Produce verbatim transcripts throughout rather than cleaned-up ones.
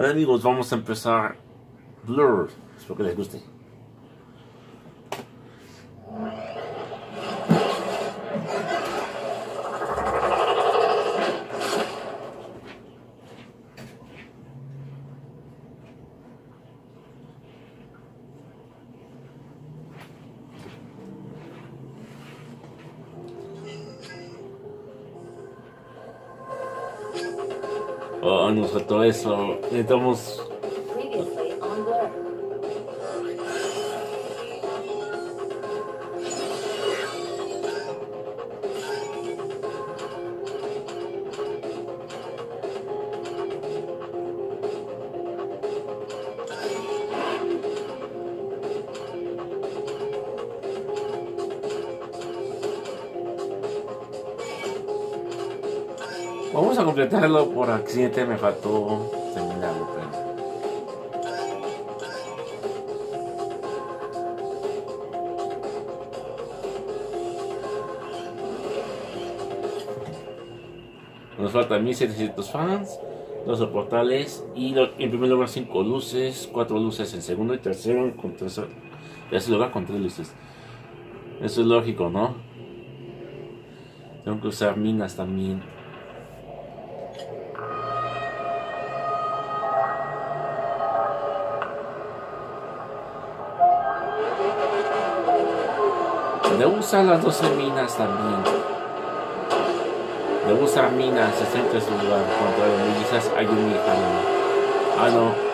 Bueno amigos, vamos a empezar Blur. Espero que les guste. Oh, nos faltó eso. Necesitamos... Previously on Blur. Vamos a completarlo por accidente, me faltó terminarlo, pero... Nos faltan mil setecientos fans, doce portales y lo- en primer lugar cinco luces, cuatro luces en segundo y tercero con tres, tercer lugar con tres luces. Eso es lógico, ¿no? Tengo que usar minas también. Debo usar las doce minas también. Debo usar minas, está en tercer lugar contra las mellizas Ayumi y Harumi. Ah, no.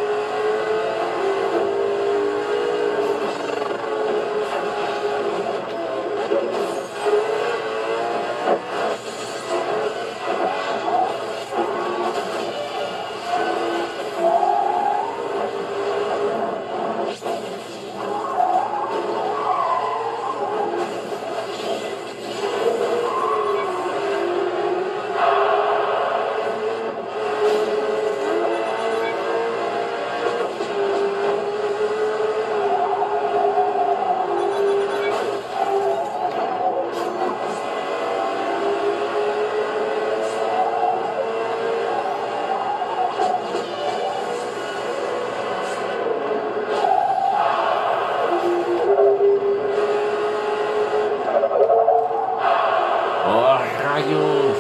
¡Oh, rayos!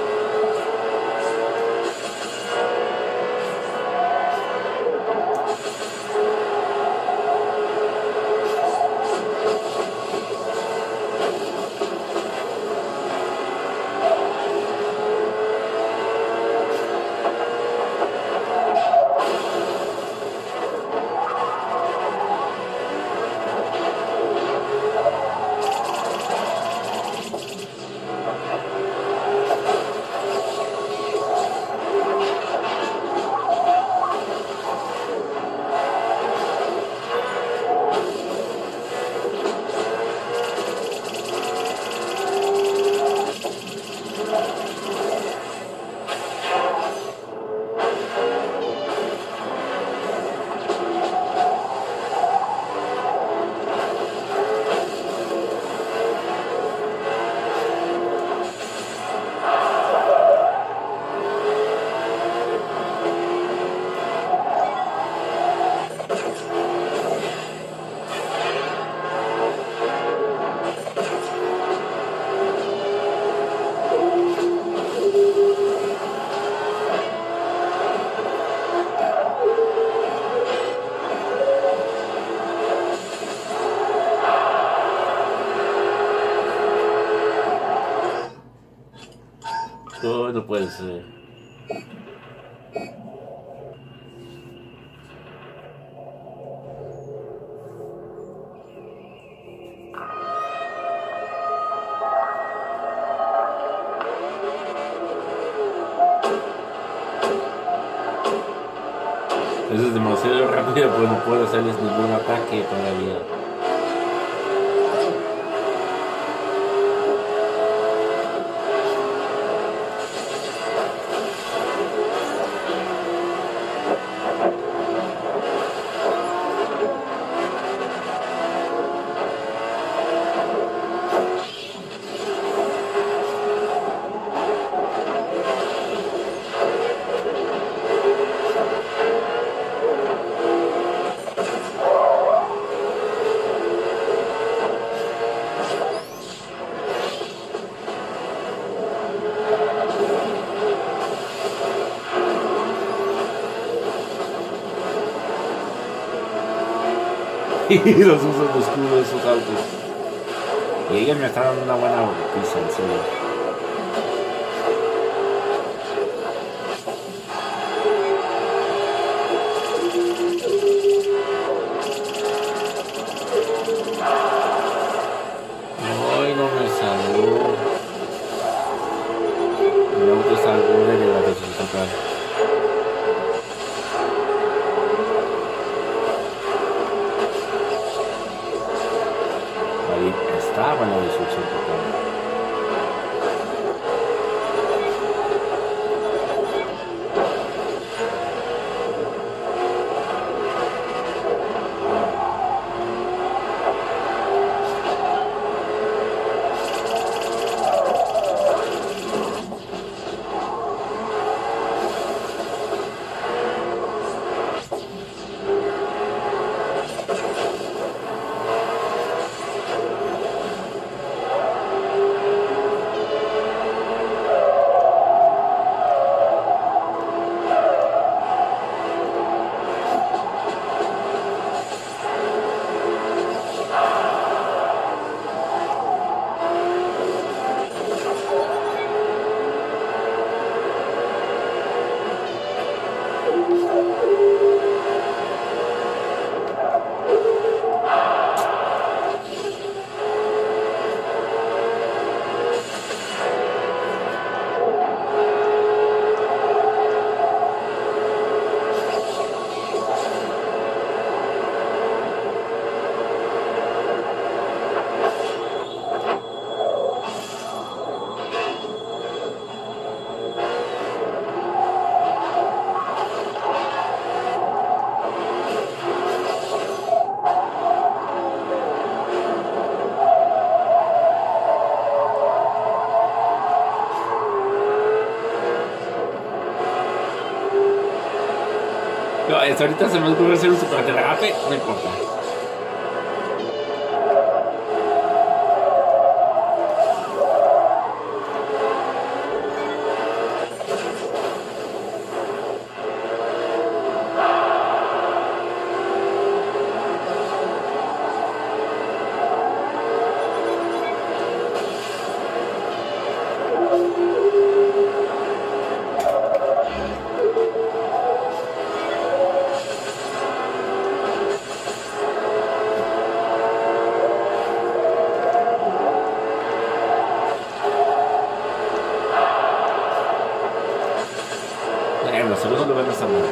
Oh, no puede ser. Eso es demasiado rápido, pues no puedo hacerles ningún ataque todavía. Y los usos de escudo de esos autos. Y ellos me están dando una buena pizza, en serio. Ay, no me salió. Mi auto está al borde de la total. Ahí estaba la destrucción total. No, hasta ahorita se me ocurre hacer un super derrape, no importa. En los segundos lugar no está mal.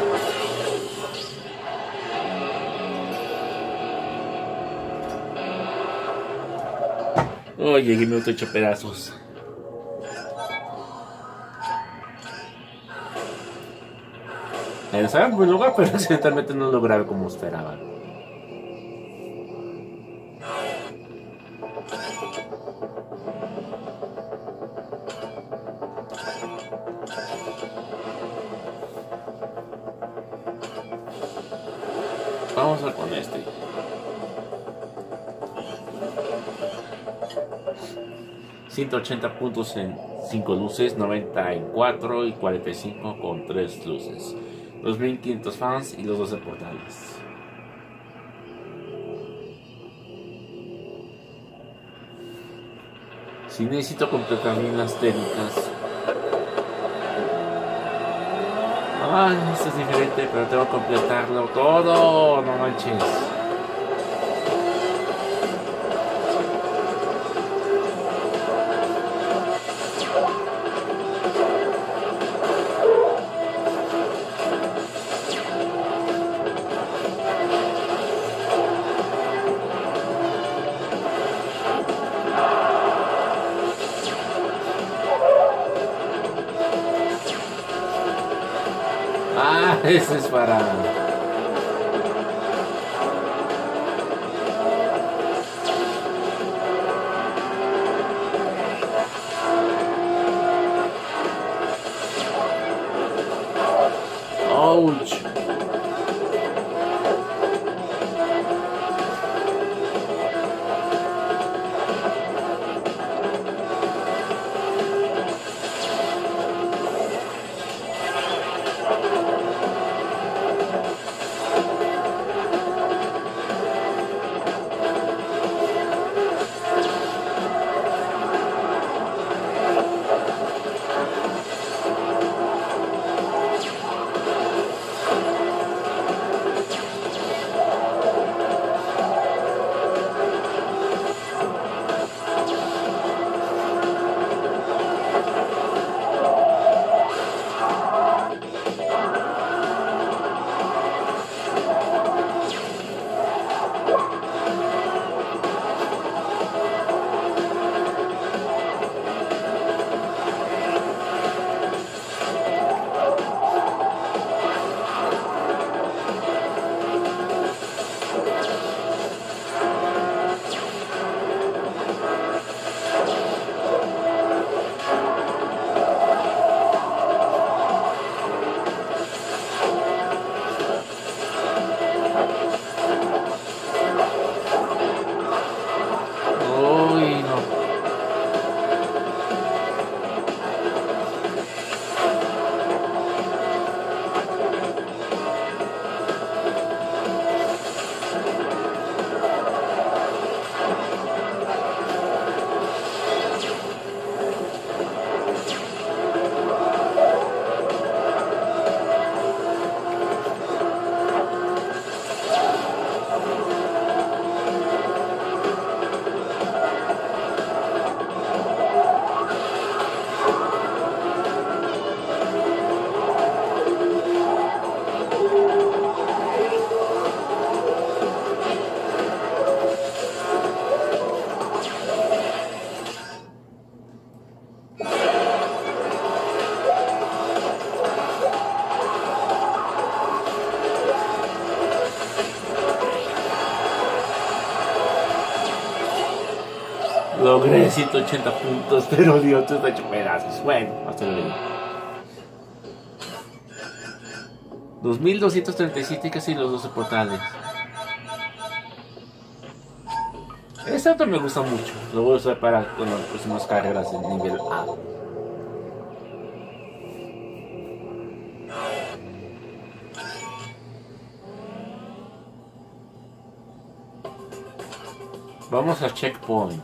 Oye, que me auto hecho pedazos. Estaba en buen lugar, pero accidentalmente no lograba como esperaba. Vamos a con este. ciento ochenta puntos en cinco luces, noventa y cuatro y cuarenta y cinco con tres luces. Los mil quinientos fans y los doce portales. Si necesito completar bien las técnicas. Ay, esto es diferente, pero tengo que completarlo todo, no manches. Ah, ese es para... Ouch. Logré ciento ochenta puntos, pero dio otro está hecho pedazos. Bueno, hasta luego. dos mil doscientos treinta y siete, casi los doce portales. Este auto me gusta mucho. Lo voy a usar para bueno, las próximas carreras en nivel A. Vamos a checkpoint.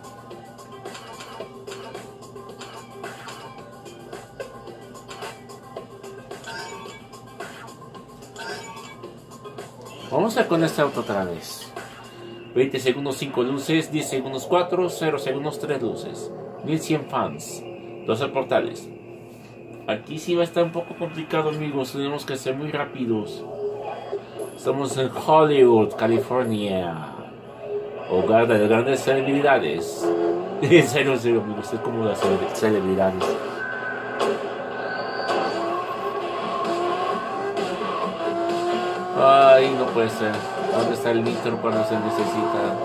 Vamos a con este auto otra vez. veinte segundos cinco luces, diez segundos cuatro, cero segundos tres luces. mil cien fans, doce portales. Aquí sí va a estar un poco complicado, amigos. Tenemos que ser muy rápidos. Estamos en Hollywood, California. Hogar de grandes celebridades. En serio, en serio, amigos. Es como las celebridades. Ay, no puede ser. ¿Dónde está el nitro cuando se necesita?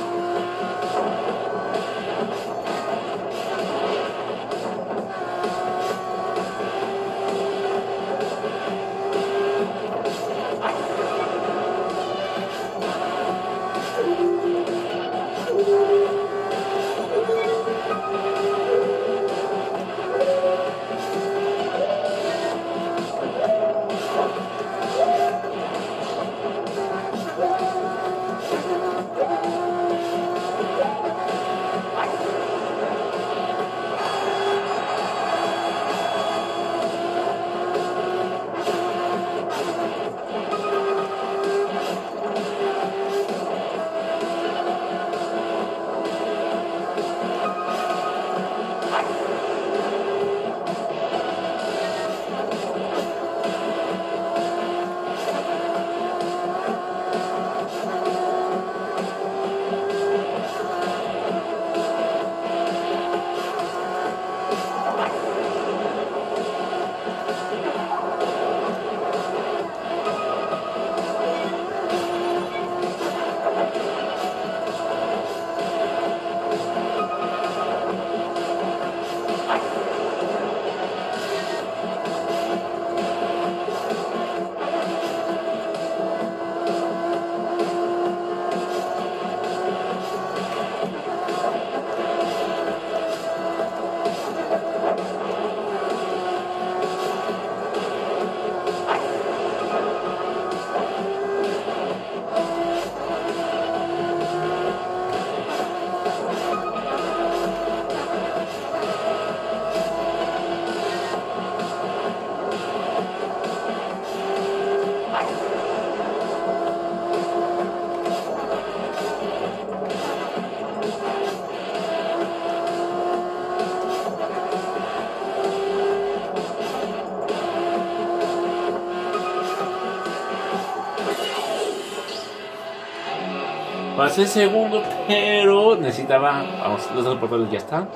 Pasé segundo, pero necesitaba. Vamos, los dos portales ya están.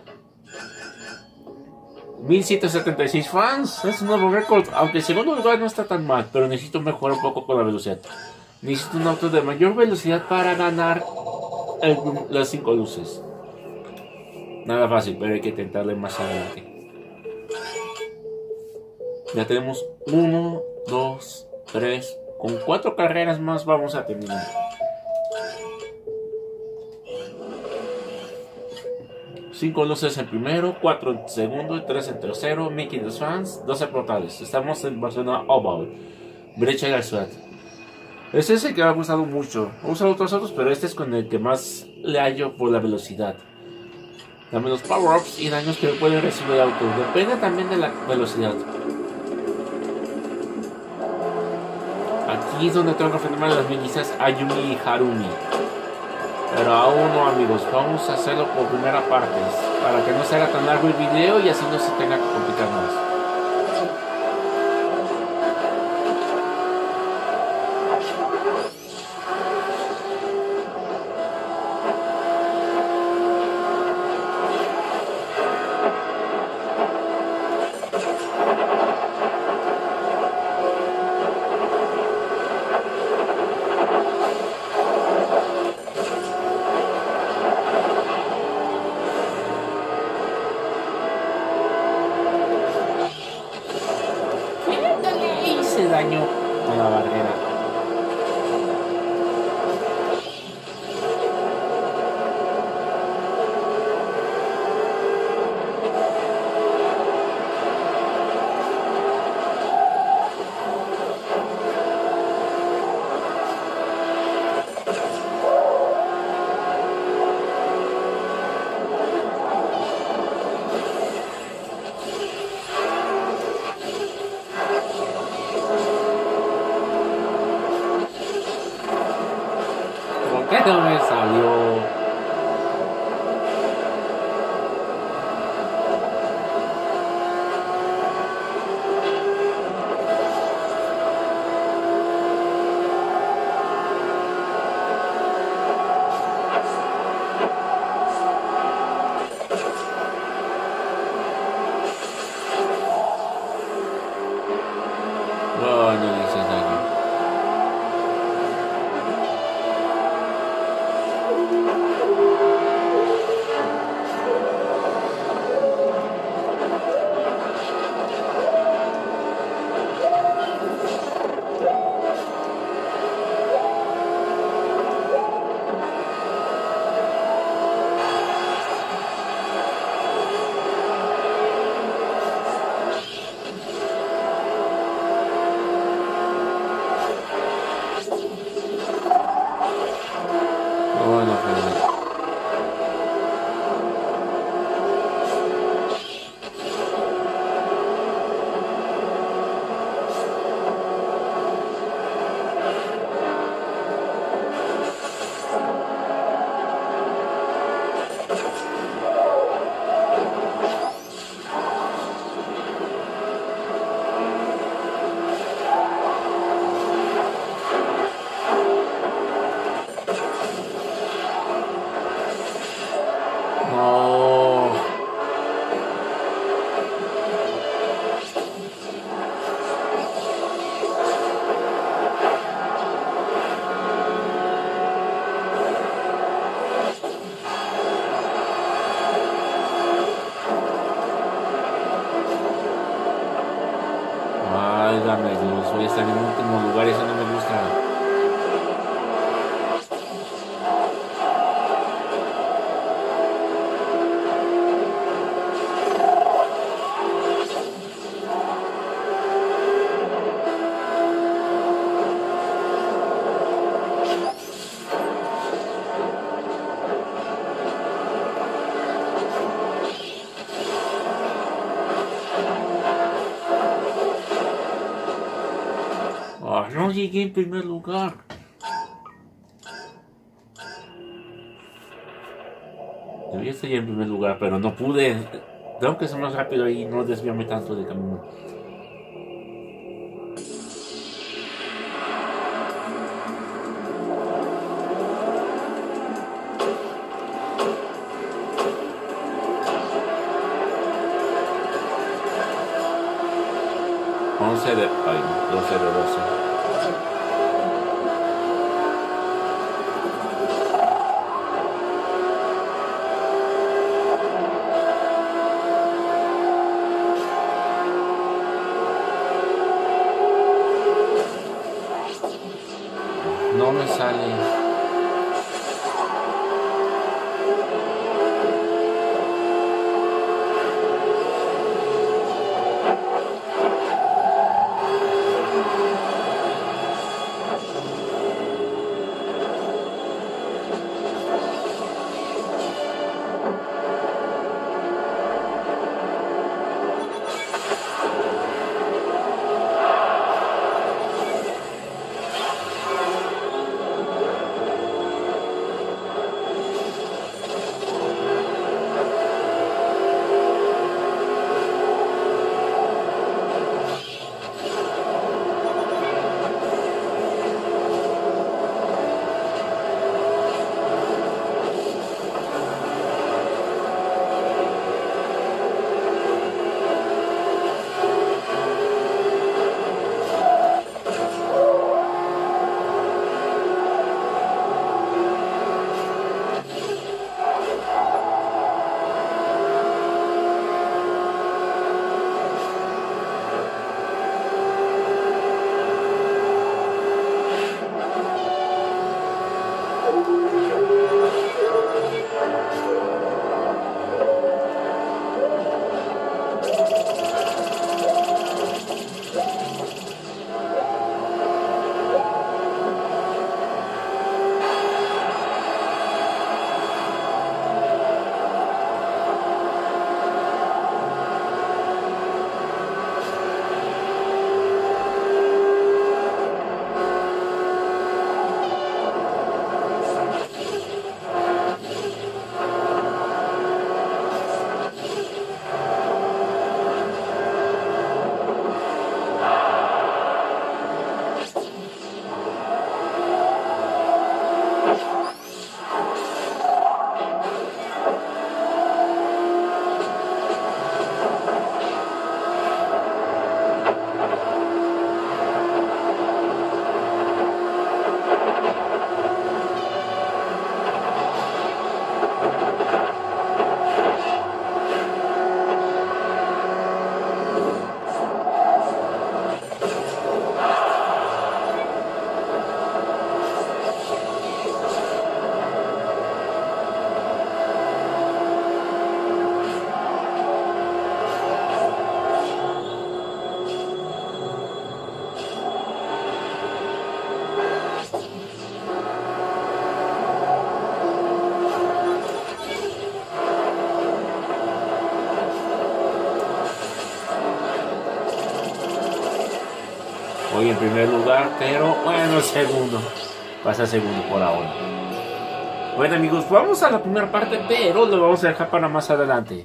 mil ciento setenta y seis fans, es un nuevo récord. Aunque el segundo lugar no está tan mal, pero necesito mejorar un poco con la velocidad. Necesito un auto de mayor velocidad para ganar el, las cinco luces. Nada fácil, pero hay que intentarle más adelante. Ya tenemos uno, dos, tres. Con cuatro carreras más vamos a terminar. cinco luces en primero, cuatro en segundo y tres en tercero, mil quinientos fans, doce portales. Estamos en Barcelona Oval, brecha de la ciudad. Este es el que me ha gustado mucho. He usado otros otros, pero este es con el que más le hallo por la velocidad. Dame los power-ups y daños que pueden recibir el auto. Depende también de la velocidad. Aquí es donde tengo que enfrentarme a las mellizas Ayumi y Harumi. Pero aún no, amigos, vamos a hacerlo por primera parte, para que no se haga tan largo el video y así no se tenga que complicar más. daño con la barrera. ¿Por qué no me salió? No, no le hice daño. Bueno, pues. No. Válgame Dios, voy a estar en último lugar, eso no me gusta. Ah, no llegué en primer lugar. Debía estar en primer lugar, pero no pude. Tengo que ser más rápido y no desviarme tanto de camino. once de... Ay, doce de doce. No me sale. en primer lugar, pero bueno, segundo. Pasa segundo por ahora. Bueno amigos, vamos a la primera parte, pero lo vamos a dejar para más adelante.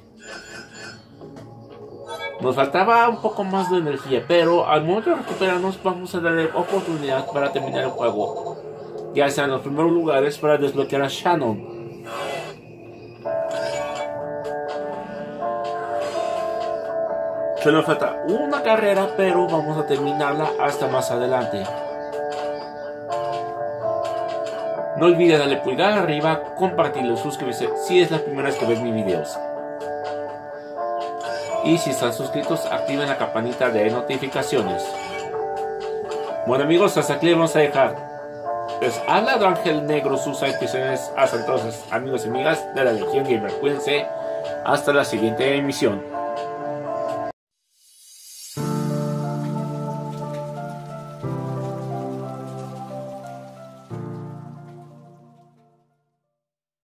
Nos faltaba un poco más de energía, pero al momento de recuperarnos vamos a darle oportunidad para terminar el juego. Ya sea en los primeros lugares para desbloquear a Shannon. Solo falta una carrera, pero vamos a terminarla hasta más adelante. No olvides darle pulgar arriba, compartirlo, suscribirse si es la primera vez que ves mis videos. Y si están suscritos, activen la campanita de notificaciones. Bueno amigos, hasta aquí le vamos a dejar. Les habla Ángel Negro, sus inscripciones. Hasta entonces, amigos y amigas de la Legión Gamer. Cuídense. Hasta la siguiente emisión.